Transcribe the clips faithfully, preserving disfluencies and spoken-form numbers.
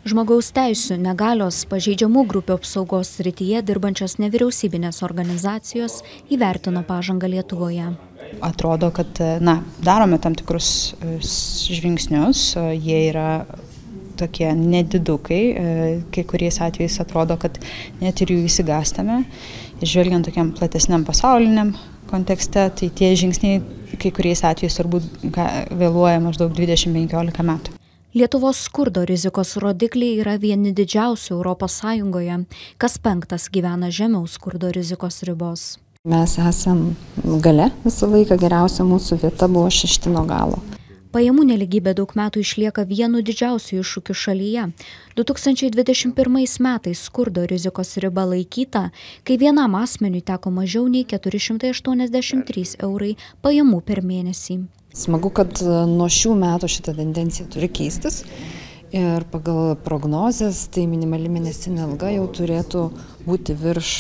Žmogaus teisių, negalios, pažeidžiamų grupių apsaugos srityje dirbančios nevyriausybinės organizacijos įvertino pažangą Lietuvoje. Atrodo, kad na, darome tam tikrus žingsnius, jie yra tokie nedidukai, kai kuriais atvejais atrodo, kad net ir jų įsigastame. Žvelgiant tokiam platesniam pasauliniam kontekste, tai tie žingsniai kai kuriais atvejais turbūt vėluoja maždaug dvidešimt penkiolika metų. Lietuvos skurdo rizikos rodikliai yra vieni didžiausių Europos Sąjungoje. Kas penktas gyvena žemiau skurdo rizikos ribos. Mes esam gale visą laiką, geriausia mūsų vieta buvo šešti nuo galo. Pajamų neligybė daug metų išlieka vienu didžiausių iššūkių šalyje. du tūkstančiai dvidešimt pirmais metais skurdo rizikos riba laikyta, kai vienam asmeniui teko mažiau nei keturi šimtai aštuoniasdešimt trys eurai pajamų per mėnesį. Smagu, kad nuo šių metų šita tendencija turi keistis ir pagal prognozes tai minimali mėnesinė alga jau turėtų būti virš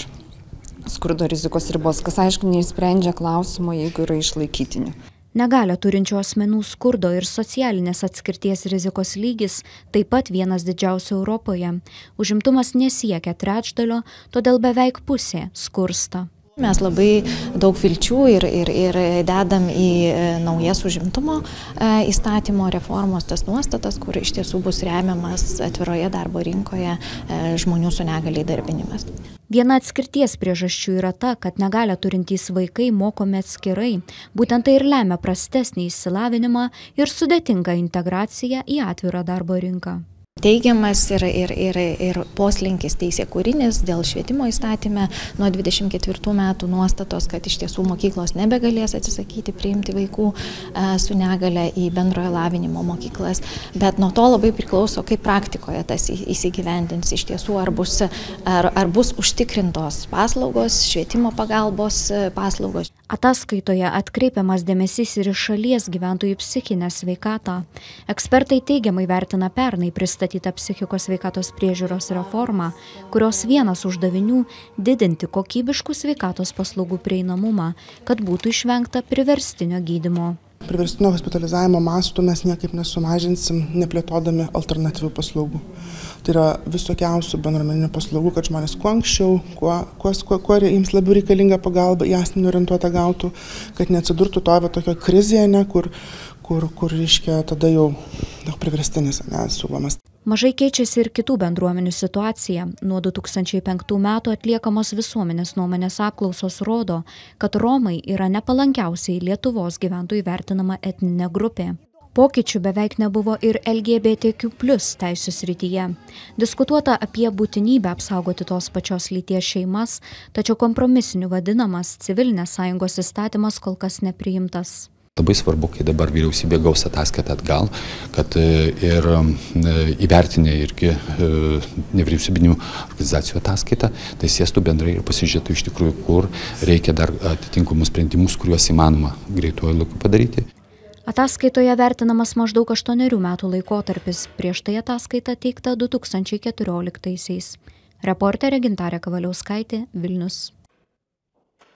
skurdo rizikos ribos, kas aišku neišsprendžia klausimo, jeigu yra išlaikytinių. Negalią turinčių asmenų skurdo ir socialinės atskirties rizikos lygis taip pat vienas didžiausių Europoje. Užimtumas nesiekia trečdalio, todėl beveik pusė skursta. Mes labai daug vilčių ir, ir, ir dedam į naujas užimtumo įstatymo reformos tas nuostatas, kur iš tiesų bus remiamas atviroje darbo rinkoje žmonių su negaliai įdarbinimas. Viena atskirties priežasčių yra ta, kad negalią turintys vaikai mokomi atskirai. Būtent tai ir lemia prastesnį išsilavinimą ir sudėtingą integraciją į atvirą darbo rinką. Teigiamas ir, ir, ir, ir poslinkis teisėkūrinis dėl švietimo įstatyme nuo dvidešimt ketvirtų metų nuostatos, kad iš tiesų mokyklos nebegalės atsisakyti priimti vaikų su negale į bendrojo lavinimo mokyklas, bet nuo to labai priklauso, kaip praktikoje tas įsigyvendins iš tiesų, ar bus, ar, ar bus užtikrintos paslaugos, švietimo pagalbos paslaugos. Ataskaitoje atkreipiamas dėmesys ir iš šalies gyventojų psichinę sveikatą. Ekspertai teigiamai vertina pernai pristatytą psichikos sveikatos priežiūros reformą, kurios vienas uždavinių – didinti kokybiškų sveikatos paslaugų prieinamumą, kad būtų išvengta priverstinio gydymo. Priverstinio hospitalizavimo mastų mes niekaip nesumažinsim, neplėtodami alternatyvių paslaugų. Tai yra visokiausių bendruomeninių paslaugų, kad žmonės kuo anksčiau, kuo, kuo, kuo, kuo jiems labiau reikalinga pagalba į asmenį orientuotą gautų, kad neatsidurtų to va, tokio krizėje, ne, kur, kur, kur reiškia tada jau priverstinis siūlomas. Mažai keičiasi ir kitų bendruomenių situacija. Nuo du tūkstančiai penktų metų atliekamos visuomenės nuomonės apklausos rodo, kad Romai yra nepalankiausiai Lietuvos gyventojų vertinama etninė grupė. Pokyčių beveik nebuvo ir L G B T Q plus teisių srityje. Diskutuota apie būtinybę apsaugoti tos pačios lyties šeimas, tačiau kompromisiniu vadinamas civilinės sąjungos įstatymas kol kas nepriimtas. Labai svarbu, kai dabar vyriausybė gaus ataskaitą atgal, kad ir įvertinę irgi nevyriausybinių organizacijų ataskaitą, tai sėstų bendrai ir pasižiūrėtų iš tikrųjų, kur reikia dar atitinkamus sprendimus, kuriuos įmanoma greituoju laiku padaryti. Ataskaitoje vertinamas maždaug aštuonerių metų laikotarpis, prieš tai ataskaita teikta du tūkstančiai keturioliktaisiais. Reporterė Gintarė Kavaliauskaitė, Vilnius.